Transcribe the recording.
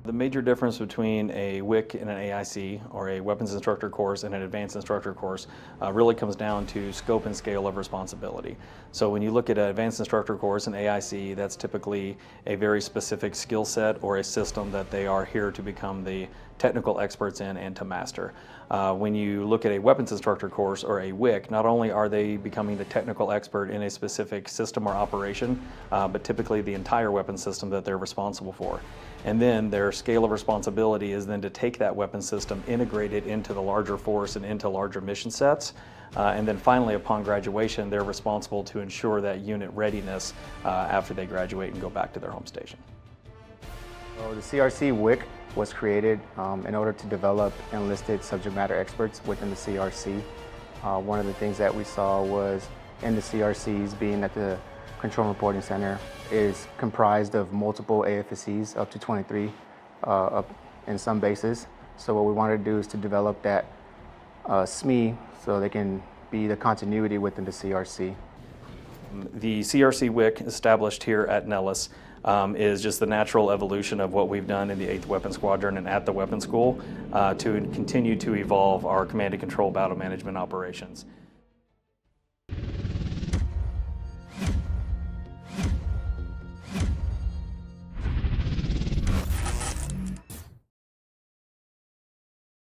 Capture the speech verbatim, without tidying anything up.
The major difference between a W I C and an A I C, or a Weapons Instructor course and an Advanced Instructor course, uh, really comes down to scope and scale of responsibility. So when you look at an Advanced Instructor course and A I C, that's typically a very specific skill set or a system that they are here to become the technical experts in and to master. Uh, when you look at a Weapons Instructor course or a W I C, not only are they becoming the technical expert in a specific system or operation, uh, but typically the entire weapon system that they're responsible for. And then their scale of responsibility is then to take that weapon system, integrate it into the larger force and into larger mission sets. Uh, and then finally, upon graduation, they're responsible to ensure that unit readiness uh, after they graduate and go back to their home station. So the C R C W I C was created um, in order to develop enlisted subject matter experts within the C R C. Uh, one of the things that we saw was in the C R Cs being that the Control and Reporting Center is comprised of multiple A F S Cs, up to twenty-three uh, up in some bases. So what we wanted to do is to develop that uh, S M E so they can be the continuity within the C R C. The C R C W I C established here at Nellis um, is just the natural evolution of what we've done in the eighth Weapon Squadron and at the Weapons School uh, to continue to evolve our command and control battle management operations.